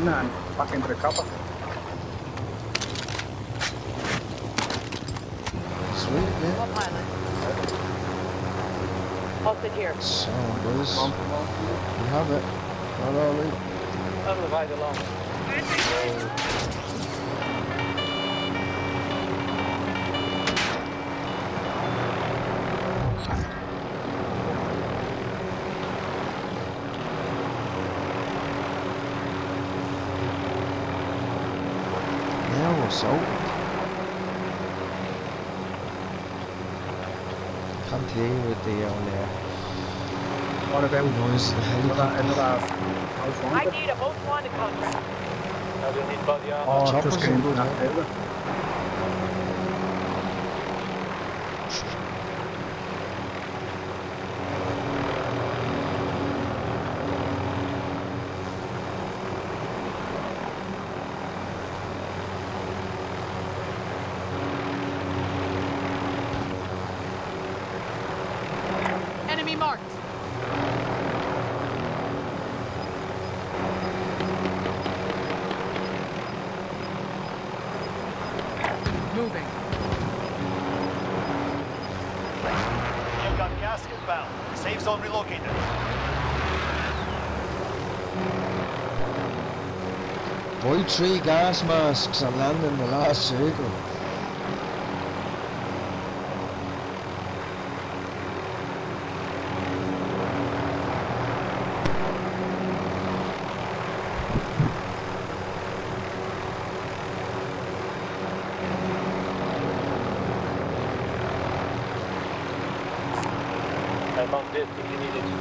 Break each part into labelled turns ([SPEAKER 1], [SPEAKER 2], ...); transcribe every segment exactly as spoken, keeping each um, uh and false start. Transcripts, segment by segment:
[SPEAKER 1] Luna and back into the copper.
[SPEAKER 2] Sweet, yeah.
[SPEAKER 3] What pilot? Halted here.
[SPEAKER 2] So, boys, we have it. Not all right.
[SPEAKER 4] I'll divide along.
[SPEAKER 2] Yeah, we're sold. Can't hear you with the on there.
[SPEAKER 1] What about
[SPEAKER 2] Noise of the
[SPEAKER 1] another,
[SPEAKER 2] helicopter.
[SPEAKER 1] another house
[SPEAKER 3] I
[SPEAKER 1] wanted?
[SPEAKER 3] need a most wanted contract.
[SPEAKER 4] Now we need body armor.
[SPEAKER 1] Oh,
[SPEAKER 2] Choppers
[SPEAKER 1] just getting
[SPEAKER 2] and good,
[SPEAKER 1] knocked
[SPEAKER 2] huh?
[SPEAKER 1] out of it.
[SPEAKER 3] Enemy marked. Moving.
[SPEAKER 5] You've got gas inbound. Safe zone relocated.
[SPEAKER 2] Buy three gas masks and land in the last circle.
[SPEAKER 4] I found this if you need it.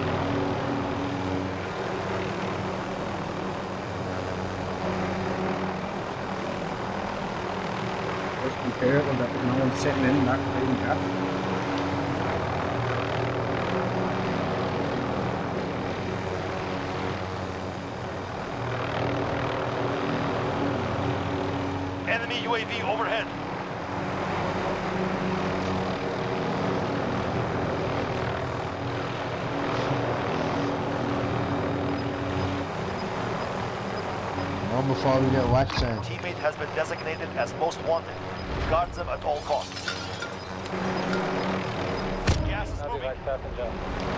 [SPEAKER 1] Just be careful that there's no one sitting in that green car.
[SPEAKER 5] Enemy U A V overhead.
[SPEAKER 2] One before we get whacked down.
[SPEAKER 5] Teammate has been designated as most wanted. Guard them at all costs. Gas is
[SPEAKER 4] I'll
[SPEAKER 5] moving.
[SPEAKER 4] divide passenger.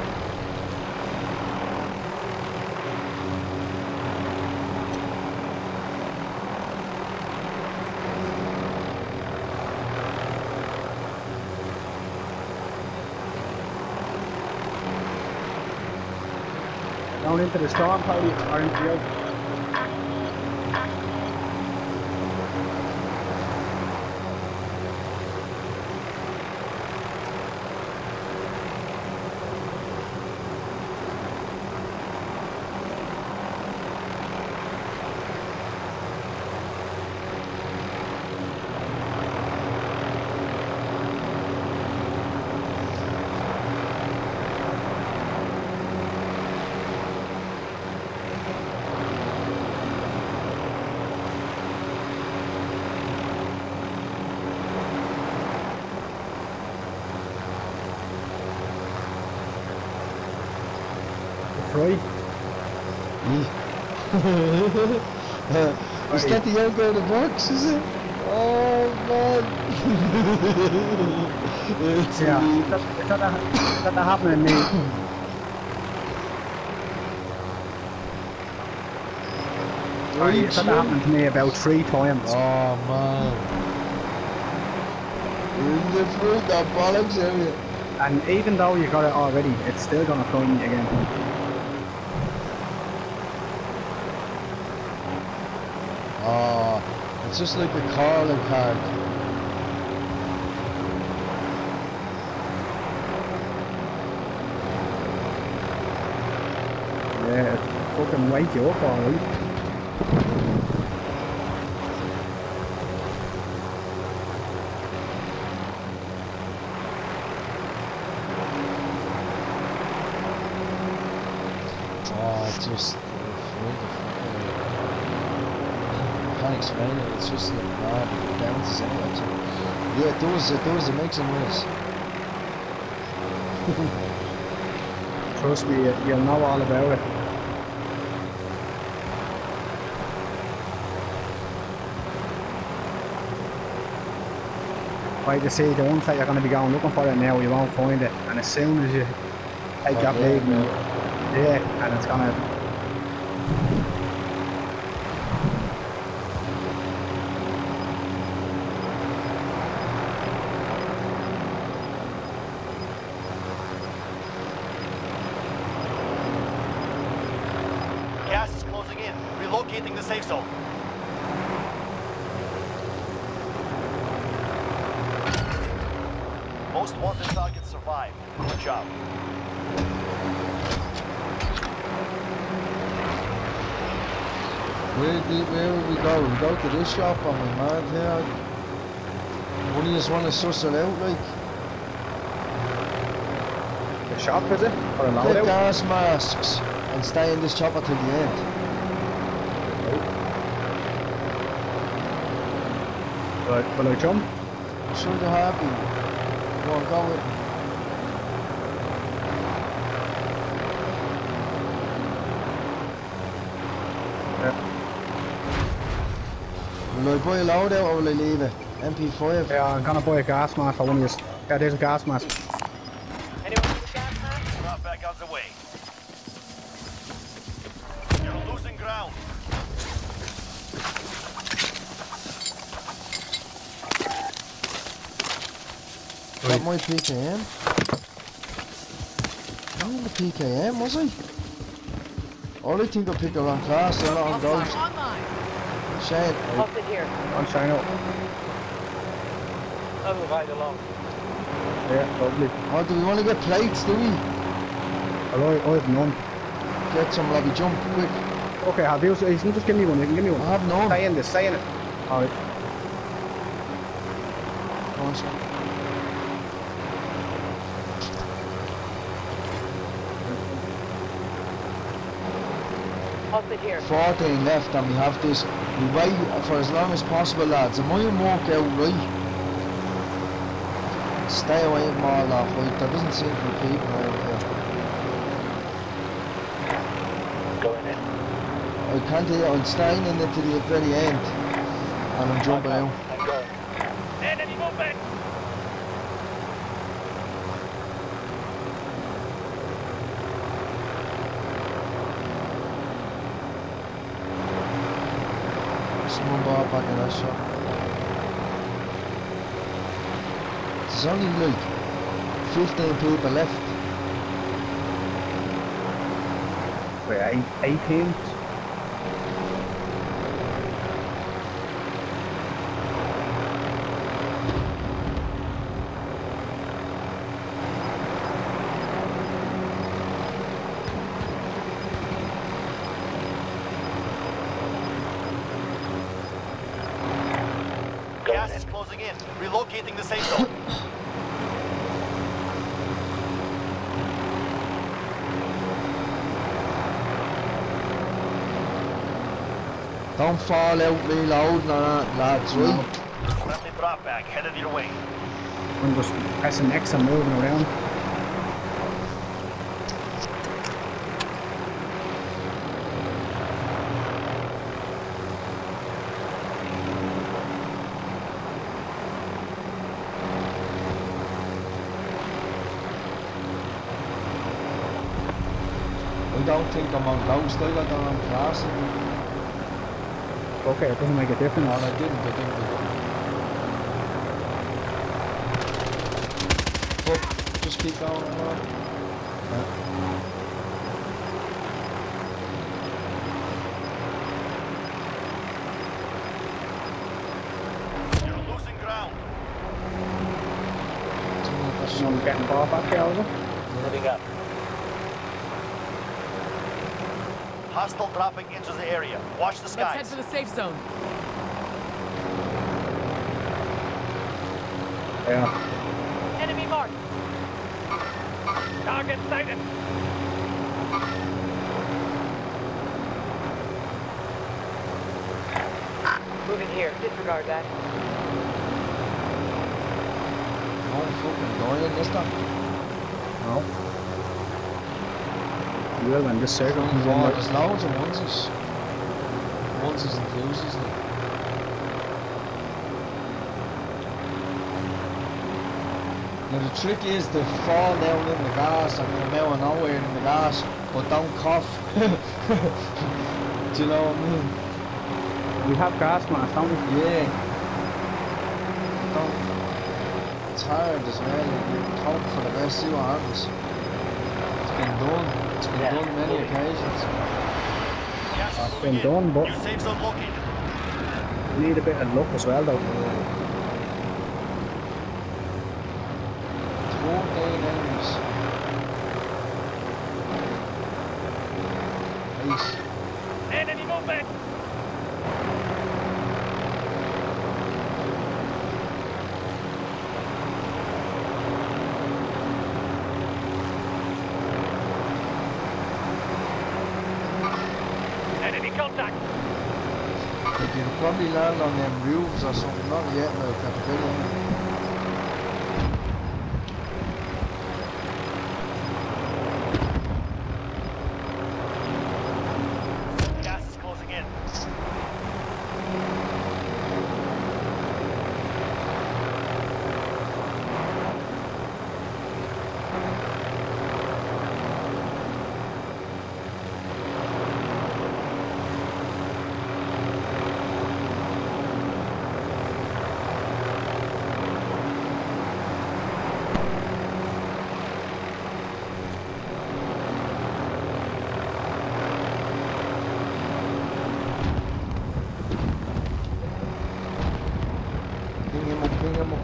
[SPEAKER 1] Down into the storm, probably, or into the open. Right.
[SPEAKER 2] uh, is that the young guy that works, is it? Oh man. It's
[SPEAKER 1] Yeah,
[SPEAKER 2] me.
[SPEAKER 1] is that, is that, a, is that a happening to me? Sorry, is that happening to me about three times?
[SPEAKER 2] Oh man. You're in the fruit, that bollocks area.
[SPEAKER 1] And even though you got it already, it's still gonna find me again.
[SPEAKER 2] Oh, it's just like a calling card.
[SPEAKER 1] Yeah, it's fucking wake you up alright.
[SPEAKER 2] Oh, it's just, what the fuck, I can't explain it, it's just like, mad, it bounces anyway. So. Yeah, it does, it does, it makes a noise.
[SPEAKER 1] Trust me, you- you'll know all about it. Like you say, the ones that you're going to be going looking for it now, you won't find it. And as soon as you take that
[SPEAKER 2] yeah,
[SPEAKER 1] big,
[SPEAKER 2] yeah.
[SPEAKER 1] yeah, and it's going to...
[SPEAKER 5] Gas is closing in. Relocating the safe zone. Most wanted targets survived. Good job.
[SPEAKER 2] Where did where would we go? We go to this shop and we mad here. What do you just want to suss it out like?
[SPEAKER 1] The shop, is it? Or a
[SPEAKER 2] Get
[SPEAKER 1] loadout?
[SPEAKER 2] gas masks and stay in this chopper till the end.
[SPEAKER 1] Right, will I jump?
[SPEAKER 2] I'm sure they're happy. Go on, go with it.
[SPEAKER 1] Yeah.
[SPEAKER 2] Will I buy a loadout or will I leave it? M P five?
[SPEAKER 1] Yeah, I'm going to buy a gas mask for one of you. Yeah, there's a gas mask.
[SPEAKER 3] Anyone with a gas mask?
[SPEAKER 5] Drop back out the way. You're losing ground.
[SPEAKER 2] That my P K M? I'm in the P K M, was I? Oh, I think I picked the wrong class, they're not on
[SPEAKER 3] Offline.
[SPEAKER 2] Ghost.
[SPEAKER 3] Online.
[SPEAKER 2] Shane,
[SPEAKER 3] Halted here.
[SPEAKER 1] I'm sign up.
[SPEAKER 4] I will ride along.
[SPEAKER 1] Yeah, lovely.
[SPEAKER 2] oh, do we want to get plates, do we?
[SPEAKER 1] Hello, I have none.
[SPEAKER 2] Get some lobby jump, quick.
[SPEAKER 1] Okay, have you, you can just give me one, you can give me one.
[SPEAKER 2] I have none.
[SPEAKER 1] Stay in this, stay in it. Alright.
[SPEAKER 2] Go on, son.
[SPEAKER 3] Halted here.
[SPEAKER 2] fourteen left and we have this. We wait for as long as possible, lads. It might work out right. Stay away from all that fight. There doesn't seem to be people around here.
[SPEAKER 4] Going in.
[SPEAKER 2] I can't tell you, I'm staying in it to the very end. And I'm jumping out.
[SPEAKER 4] I'm going. Enemy movement!
[SPEAKER 2] Someone bought back in that shop. There's only like fifteen people left.
[SPEAKER 1] Wait, eight, eighteen?
[SPEAKER 5] Gas is closing in. Relocating the safe zone.
[SPEAKER 2] Don't fall out reloading or that, lads, right?
[SPEAKER 5] Friendly drop back headed your way.
[SPEAKER 1] I'm just pressing X and moving around.
[SPEAKER 2] I don't think I'm on Ghost, I got them on class.
[SPEAKER 1] Okay, it doesn't make a difference.
[SPEAKER 2] No, I didn't, I didn't, I didn't. But just keep going. Uh,
[SPEAKER 5] You're losing ground.
[SPEAKER 1] I'm getting ball back here, over.
[SPEAKER 4] Moving up.
[SPEAKER 5] Hostile dropping into the area. Watch the
[SPEAKER 3] Let's head
[SPEAKER 5] skies.
[SPEAKER 3] for the safe zone.
[SPEAKER 1] Yeah.
[SPEAKER 3] Enemy marked.
[SPEAKER 4] Target sighted.
[SPEAKER 3] Moving here. Disregard that.
[SPEAKER 2] Oh, fucking going in this time.
[SPEAKER 1] No. You will when this circle comes
[SPEAKER 2] Oh,
[SPEAKER 1] in.
[SPEAKER 2] there's loads of onesies. Onesies and twosies. Like. Now the trick is to fall down in the gas and come out of nowhere in the gas, but don't cough. Do you know what I mean?
[SPEAKER 1] We have gas masks, don't we?
[SPEAKER 2] Yeah. Don't. It's hard as well. You hope for the best. See what happens. It's been done. It's been
[SPEAKER 4] Yeah.
[SPEAKER 2] done many occasions.
[SPEAKER 5] Gas is
[SPEAKER 1] It's
[SPEAKER 5] moving
[SPEAKER 1] been
[SPEAKER 5] in.
[SPEAKER 1] done, but
[SPEAKER 5] New safe zone located.
[SPEAKER 1] we need a bit of luck as well, though.
[SPEAKER 2] fourteen enemies. Nice.
[SPEAKER 4] Enemy movement! Enemy contact!
[SPEAKER 2] You can probably land on them roofs or something. Not yet, no, Capability.
[SPEAKER 5] Gas is closing in.
[SPEAKER 2] Ping him up, ping him up.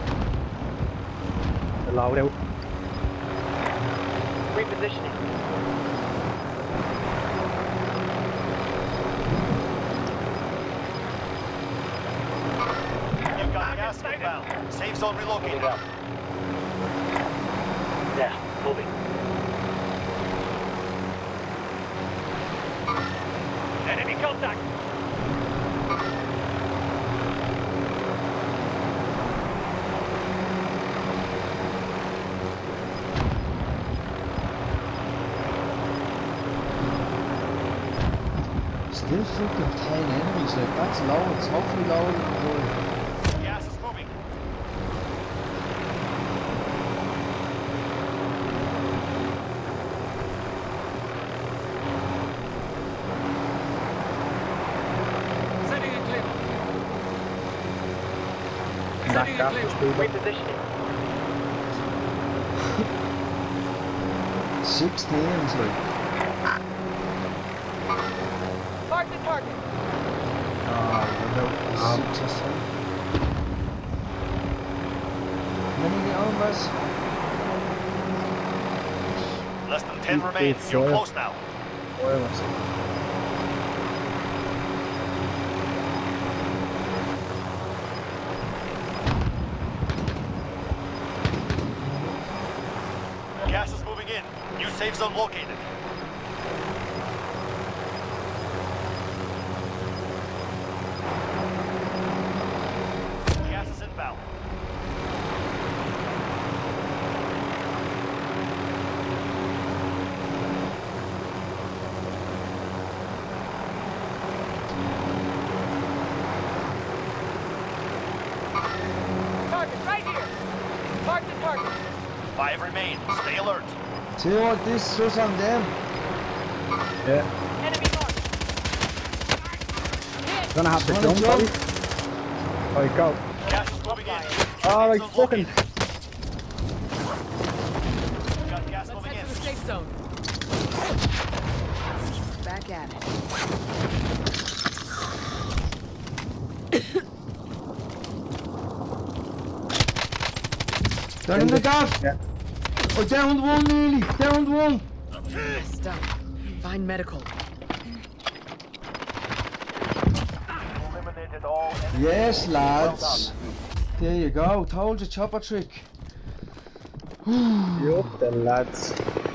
[SPEAKER 1] The loud out.
[SPEAKER 3] Repositioning.
[SPEAKER 5] You've got gas inbound. Safe zone relocated.
[SPEAKER 4] Moving up. Yeah, moving. Enemy contact!
[SPEAKER 2] Still fucking ten enemies, like that's low. It's hopefully lower than the boy.
[SPEAKER 5] Gas is moving.
[SPEAKER 4] Sending a clip.
[SPEAKER 1] That gas was good.
[SPEAKER 3] Repositioning.
[SPEAKER 2] Six names, like.
[SPEAKER 3] Mark the target.
[SPEAKER 2] Ah, about six or seven. Many armors.
[SPEAKER 5] Less than ten
[SPEAKER 1] Keep
[SPEAKER 5] remain.
[SPEAKER 1] it
[SPEAKER 5] You're
[SPEAKER 1] short.
[SPEAKER 5] close now.
[SPEAKER 1] Wireless.
[SPEAKER 5] Gas is moving in. New safe zone located. Gas is inbound.
[SPEAKER 3] Target right here. Mark the target.
[SPEAKER 5] Five remain. Stay alert.
[SPEAKER 2] See what this was on them.
[SPEAKER 1] Yeah.
[SPEAKER 3] Enemy marked.
[SPEAKER 1] Gonna have to
[SPEAKER 2] Wanna
[SPEAKER 1] jump,
[SPEAKER 2] jump?
[SPEAKER 1] buddy. Alright, go.
[SPEAKER 5] Gas is moving in.
[SPEAKER 1] Alright,
[SPEAKER 5] Safe zone
[SPEAKER 1] fucking.
[SPEAKER 5] located. Got gas moving in.
[SPEAKER 3] safe zone. Back at it.
[SPEAKER 2] They're in the gas.
[SPEAKER 1] Yeah.
[SPEAKER 2] Oh, downed one nearly. Downed one.
[SPEAKER 3] Stop. Find medical.
[SPEAKER 5] Eliminated all enemies.
[SPEAKER 2] Yes, lads. There you go. Told you, chopper trick.
[SPEAKER 1] Yup, the lads.